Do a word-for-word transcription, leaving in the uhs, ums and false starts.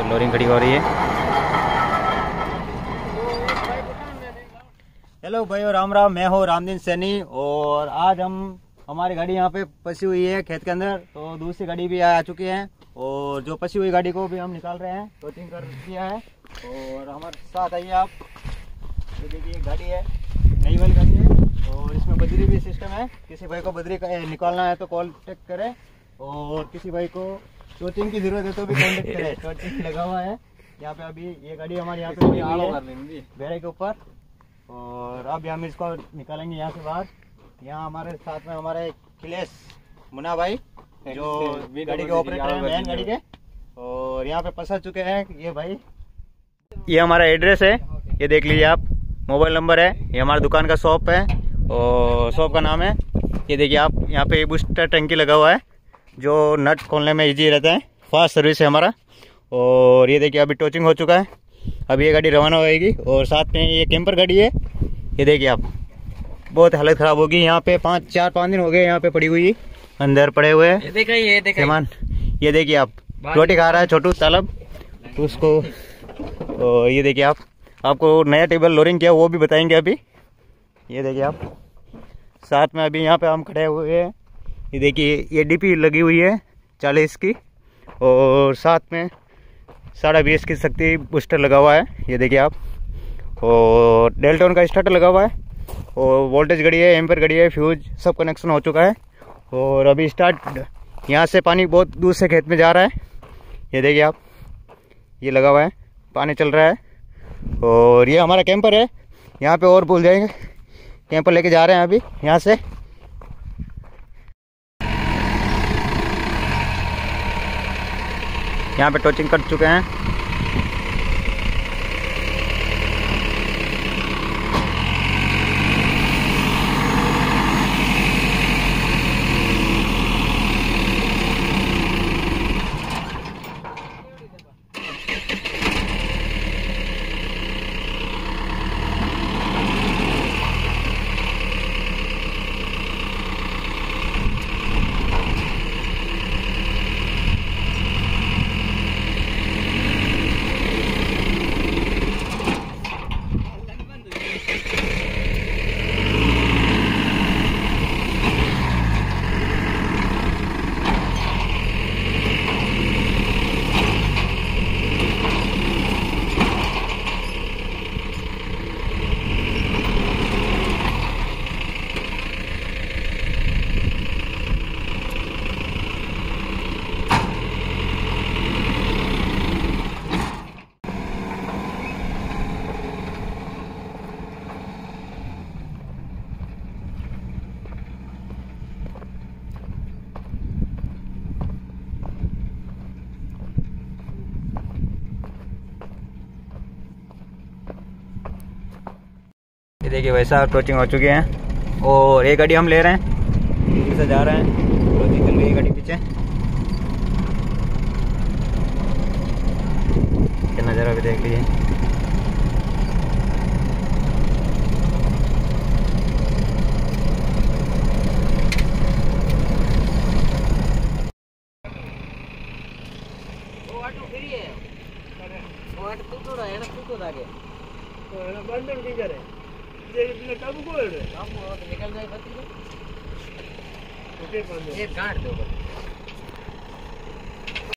Loading खड़ी हो रही है। हेलो भाई और राम राम, मैं हूँ रामदीन सैनी और आज हम हमारी गाड़ी यहाँ पे फंसी हुई है खेत के अंदर। तो दूसरी गाड़ी भी आ चुकी है और जो फंसी हुई गाड़ी को भी हम निकाल रहे हैं, टोचिंग कर दिया है। और हमारे साथ आइए आप, ये देखिए गाड़ी है, नई वाली गाड़ी है और इसमें बजरी भी सिस्टम है। किसी भाई को बजरी निकालना है तो कॉन्टेक्ट करें और किसी भाई को टोचिंग की जरूरत है तो भी कॉन्टेक्ट करें। टोचिंग लगा हुआ है यहाँ पे। अभी ये गाड़ी हमारे यहाँ पे बेड़े के ऊपर और अब हम इसको निकालेंगे यहाँ से बाहर। यहाँ हमारे साथ में हमारे खिलेश मुन्ना भाई जो गाड़ी के ऑपरेटर हैं, मेन गाड़ी के, और यहाँ पे फंस चुके हैं ये भाई। ये हमारा एड्रेस है, ये देख लीजिए आप, मोबाइल नंबर है, ये हमारी दुकान का शॉप है और शॉप का नाम है, ये देखिए आप। यहाँ पे बूस्टर टंकी लगा हुआ है जो नट खोलने में इजी रहता है, फास्ट सर्विस है हमारा। और ये देखिए अभी टोचिंग हो चुका है, अभी ये गाड़ी रवाना होएगी। और साथ में ये कैंपर गाड़ी है, ये देखिए आप, बहुत हालत ख़राब होगी। यहाँ पे पाँच चार पाँच दिन हो गए यहाँ पे पड़ी हुई, अंदर पड़े हुए हैं सामान। ये देखिए आप, रोटी खा रहा है छोटू तालब उसको। और ये देखिए आप, आपको नया टेबल लोडिंग किया वो भी बताएंगे अभी। ये देखिए आप, साथ में अभी यहाँ पे हम खड़े हुए हैं, ये देखिए ये डीपी लगी हुई है चालीस की और साथ में साढ़े बीस की शक्ति बूस्टर लगा हुआ है, ये देखिए आप। और डेल्टॉन का स्टार्टर लगा हुआ है और वोल्टेज घड़ी है, एम्पर घड़ी है, फ्यूज सब कनेक्शन हो चुका है। और अभी स्टार्ट, यहाँ से पानी बहुत दूर से खेत में जा रहा है, ये देखिए आप, ये लगा हुआ है, पानी चल रहा है। और ये हमारा कैंपर है, यहाँ पे और भूल जाएंगे, कैंपर लेके जा रहे हैं अभी यहाँ से। यहाँ पे टोचिंग कर चुके हैं। ये देखिए वैसा टोचिंग हो चुके हैं और एक गाड़ी हम ले रहे हैं, दूर से जा रहे हैं, टोचिंग चल रही है गाड़ी पीछे। क्या नज़ारा भी देख लीजिए। ये काट दो।